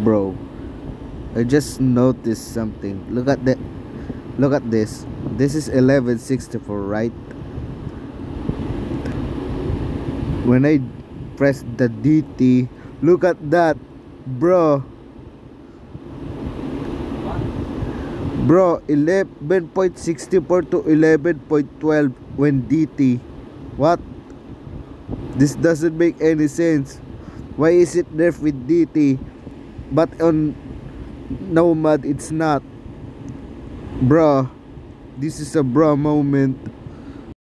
Bro, I just noticed something. Look at this. This is 1164, right? When I press the DT, look at that, bro. Bro, 11.64 to 11.12 when DT. What? This doesn't make any sense. Why is it there with DT, but on Nomad it's not? Bro, this is a bro moment.